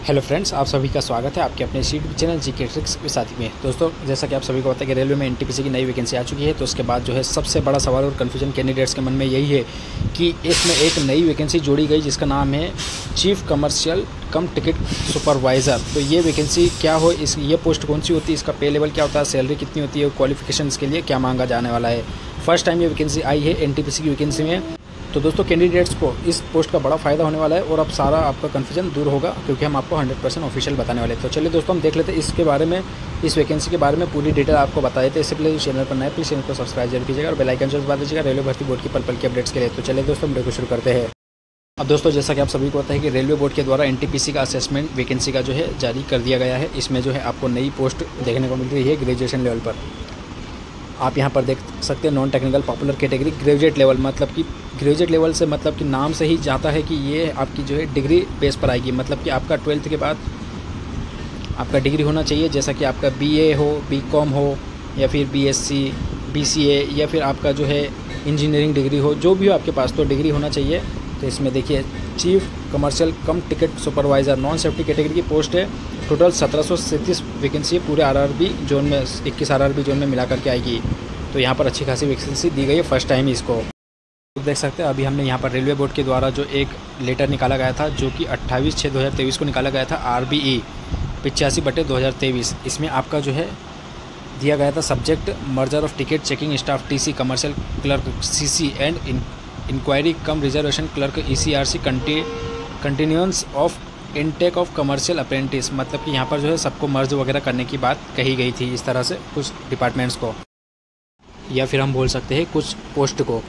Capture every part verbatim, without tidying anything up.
Hello friends, आप सभी का स्वागत है आपके अपने यूट्यूब चैनल जीके ट्रिक्स के साथ में। दोस्तों, जैसा कि आप सभी को पता है कि रेलवे में एनटीपीसी की नई वैकेंसी आ चुकी है, तो उसके बाद जो है सबसे बड़ा सवाल और कन्फ्यूजन कैंडिडेट्स के मन में यही है कि इसमें एक नई वैकेंसी जोड़ी गई जिसका नाम है chief commercial cum ticket supervisor. तो ये वैकेंसी क्या हो, इस ये पोस्ट कौन सी होती है, इसका पे लेवल क्या होता है, सैलरी कितनी होती है, क्वालिफिकेशन के लिए क्या मांगा जाने वाला है। फर्स्ट टाइम ये वैकेंसी आई है एनटीपीसी की वैकेंसी में। तो दोस्तों, कैंडिडेट्स को इस पोस्ट का बड़ा फ़ायदा होने वाला है और अब सारा आपका कन्फ्यूजन दूर होगा, क्योंकि हम आपको हंड्रेड परसेंट ऑफिशियल बताने वाले हैं। तो चलिए दोस्तों, हम देख लेते हैं इसके बारे में, इस वैकेंसी के बारे में पूरी डिटेल आपको बताए थे। इससे पहले चैनल पर नए प्लीज़ चैनल को सब्सक्राइब जरूर कीजिएगा और बेल आइकन जरूर दबा दीजिएगा रेलवे भर्ती बोर्ड की पल पल की अपडेट्स के लिए। तो चलिए दोस्तों, वीडियो को शुरू करते हैं। अब दोस्तों, जैसा कि आप सभी को पता है कि रेलवे बोर्ड के द्वारा एनटीपीसी का असेसमेंट वैकेंसी का जो है जारी कर दिया गया है। इसमें जो है आपको नई पोस्ट देखने को मिल रही है ग्रेजुएशन लेवल पर। आप यहाँ पर देख सकते हैं non technical popular category graduate level, मतलब कि ग्रेजुएट लेवल से मतलब कि नाम से ही जाता है कि ये आपकी जो है डिग्री बेस पर आएगी। मतलब कि आपका ट्वेल्थ के बाद आपका डिग्री होना चाहिए, जैसा कि आपका बीए हो, बीकॉम हो, या फिर बीएससी, बीसीए, या फिर आपका जो है इंजीनियरिंग डिग्री हो, जो भी हो आपके पास, तो डिग्री होना चाहिए। तो इसमें देखिए chief commercial cum ticket supervisor non safety category की पोस्ट है। टोटल सत्रह सौ सैंतीस वैकेंसी पूरे आरआरबी जोन में, इक्कीस आरआरबी जोन में मिला करके आएगी। तो यहाँ पर अच्छी खासी वैकेंसी दी गई है फर्स्ट टाइम ही इसको। तो देख सकते हैं अभी हमने यहाँ पर रेलवे बोर्ड के द्वारा जो एक लेटर निकाला गया था, जो कि अट्ठाईस छः दो हज़ार तेईस को निकाला गया था, आर बी ई पिचासी बटे दो हज़ार तेईस। इसमें आपका जो है दिया गया था subject merger of ticket checking staff T C commercial clerk C C and inquiry cum reservation clerk E C R C continuance of intake of commercial apprentice. मतलब कि यहाँ पर जो है सबको मर्ज वगैरह करने की बात कही गई थी, इस तरह से कुछ डिपार्टमेंट्स को, या फिर हम बोल सकते हैं कुछ पोस्ट को।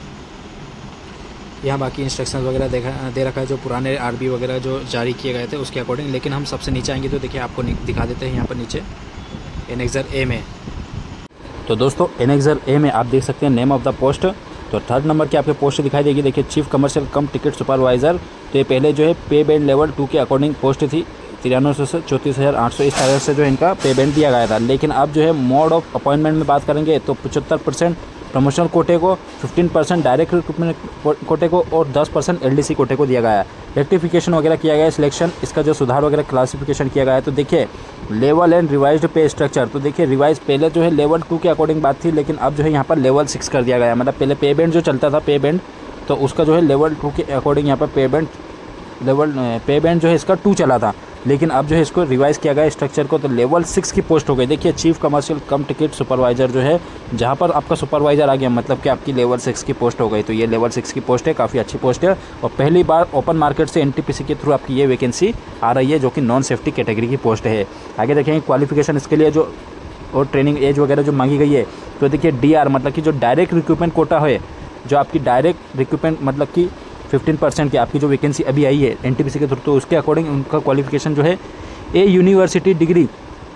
यहाँ बाकी इंस्ट्रक्शंस वगैरह देखा दे रखा है जो पुराने आरबी वगैरह जो जारी किए गए थे उसके अकॉर्डिंग। लेकिन हम सबसे नीचे आएंगे तो देखिए आपको दिखा देते हैं यहाँ पर नीचे एनेक्सर ए में। तो दोस्तों, एनेक्सर ए में आप देख सकते हैं नेम ऑफ द पोस्ट। तो थर्ड नंबर की आपके पोस्ट दिखाई देगी, देखिए chief commercial cum ticket supervisor. तो ये पहले जो है पे बैंड लेवल टू के अकॉर्डिंग पोस्ट थी, तिरानवे सौ से चौंतीस हज़ार आठ सौ इस तरह से जो इनका पे बैंड दिया गया था। लेकिन अब जो है मोड ऑफ अपॉइंटमेंट में बात करेंगे तो पचहत्तर परसेंट प्रमोशनल कोटे को, पंद्रह परसेंट डायरेक्ट रिक्रूटमेंट कोटे को और दस परसेंट एलडीसी कोटे को दिया गया है। रेक्टिफिकेशन वगैरह किया गया है, सिलेक्शन इसका जो सुधार वगैरह क्लासिफिकेशन किया गया है। तो देखिए level and revised pay structure. तो देखिए रिवाइज पहले जो है लेवल टू के अकॉर्डिंग बात थी, लेकिन अब जो है यहाँ पर लेवल सिक्स कर दिया गया है। मतलब पहले पे बैंड जो चलता था पे बैंड, तो उसका जो है लेवल टू के अकॉर्डिंग यहाँ पर पे बैंड लेवल पे बैंड जो है इसका टू चला था, लेकिन अब जो है इसको रिवाइज किया गया स्ट्रक्चर को, तो लेवल सिक्स की पोस्ट हो गई। देखिए chief commercial cum ticket supervisor जो है, जहाँ पर आपका सुपरवाइज़र आ गया, मतलब कि आपकी लेवल सिक्स की पोस्ट हो गई। तो ये लेवल सिक्स की पोस्ट है, काफ़ी अच्छी पोस्ट है और पहली बार ओपन मार्केट से एनटीपीसी के थ्रू आपकी ये वैकेंसी आ रही है, जो कि नॉन सेफ्टी कैटेगरी की पोस्ट है। आगे देखेंगे क्वालिफिकेशन इसके लिए जो और ट्रेनिंग एज वगैरह जो मांगी गई है। तो देखिए डी आर मतलब कि जो डायरेक्ट रिक्रूटमेंट कोटा है, जो आपकी डायरेक्ट रिक्रूटमेंट मतलब कि पंद्रह परसेंट की आपकी जो वैकेंसी अभी आई है एनटीपीसी के थ्रू, तो उसके अकॉर्डिंग उनका क्वालिफिकेशन जो है ए यूनिवर्सिटी डिग्री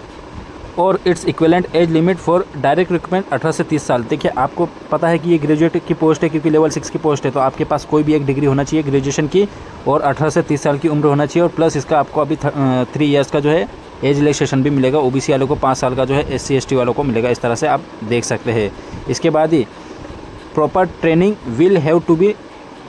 और its equivalent age limit for direct recruitment अठारह से तीस साल। देखिए आपको पता है कि ये ग्रेजुएट की पोस्ट है, क्योंकि लेवल सिक्स की पोस्ट है, तो आपके पास कोई भी एक डिग्री होना चाहिए ग्रेजुएशन की और अठारह से तीस साल की उम्र होना चाहिए। और प्लस इसका आपको अभी थ्री ईयर्स का जो है एज रिलैक्सेशन भी मिलेगा। ओबीसी वालों को पाँच साल का जो है एस सी एस टी वालों को मिलेगा। इस तरह से आप देख सकते हैं। इसके बाद ही proper training will have to be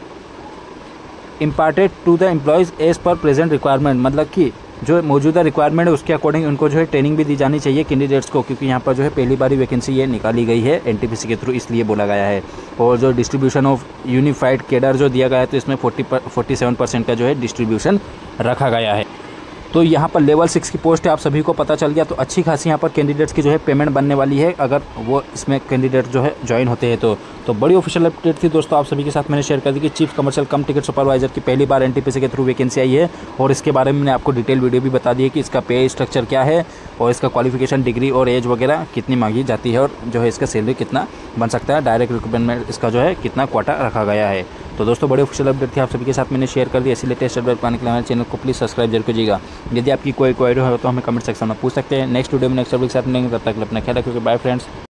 imparted to the employees as per present requirement. मतलब कि जो मौजूदा रिक्वायरमेंट है उसके अकॉर्डिंग उनको जो है ट्रेनिंग भी दी जानी चाहिए कैंडिडेट्स को, क्योंकि यहाँ पर जो है पहली बारी वैकेंसी ये निकाली गई है एनटीपीसी के थ्रू, इसलिए बोला गया है। और जो डिस्ट्रीब्यूशन ऑफ यूनिफाइड कैडर जो दिया गया है, तो इसमें फोर्टी फोर्टी सेवन परसेंट का जो है डिस्ट्रीब्यूशन रखा गया है। तो यहाँ पर लेवल सिक्स की पोस्ट है, आप सभी को पता चल गया। तो अच्छी खासी यहाँ पर कैंडिडेट्स की जो है पेमेंट बनने वाली है, अगर वो इसमें कैंडिडेट जो है ज्वाइन होते हैं तो तो बड़ी ऑफिशियल अपडेट थी दोस्तों, आप सभी के साथ मैंने शेयर कर दी कि chief commercial cum ticket supervisor की पहली बार एनटीपीसी के थ्रू वैकेंसी आई है। और इसके बारे में मैंने आपको डिटेल वीडियो भी बता दी है कि इसका पे स्ट्रक्चर क्या है और इसका क्वालिफिकेशन डिग्री और एज वगैरह कितनी मांगी जाती है, और जो है इसका सैलरी कितना बन सकता है, डायरेक्ट रिक्रूटमेंट में इसका जो है कितना क्वाटा रखा गया है। तो दोस्तों बड़ी ऑफिशियल अपडेट थी, आप सभी के साथ मैंने शेयर कर दी। ऐसी लेटेस्ट अपडेट पाने के लिए हमारे चैनल को प्लीज़ सब्सक्राइब जरूर कीजिएगा। यदि आपकी कोई क्वेरी हो तो हमें कमेंट सेक्शन में पूछ सकते हैं। नेक्स्ट वीडियो में नेक्स्ट अपडेट के साथ मिलेंगे, तब तक अपना ख्याल रखिए। Bye friends.